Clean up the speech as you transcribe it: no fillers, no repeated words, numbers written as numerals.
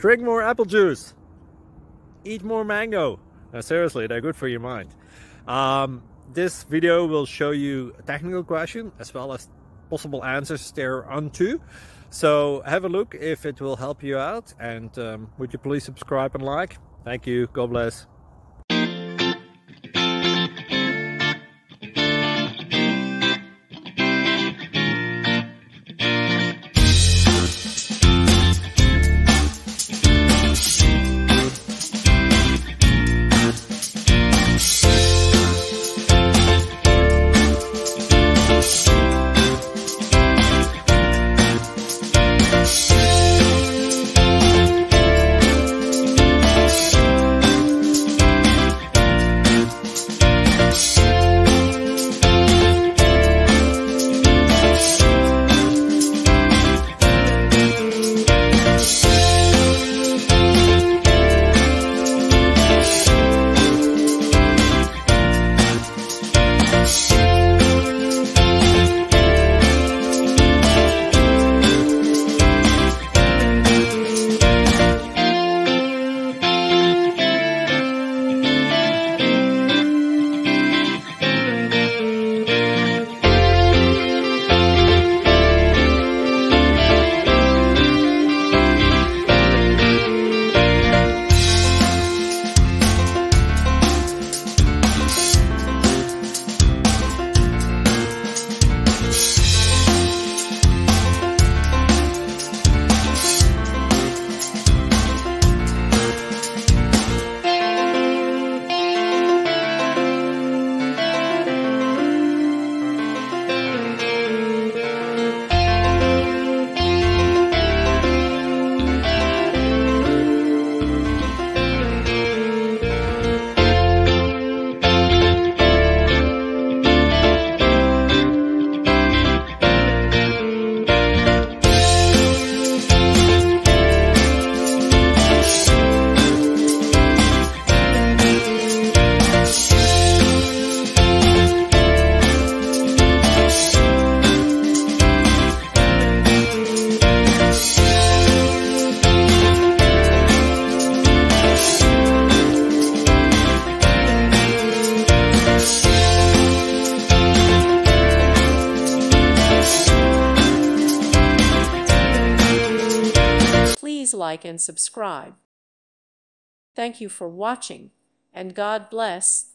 Drink more apple juice. Eat more mango. No, seriously, they're good for your mind. This video will show you a technical question as well as possible answers thereunto. So have a look if it will help you out, and would you please subscribe and like? Thank you. God bless. Please like and subscribe. Thank you for watching, and God bless.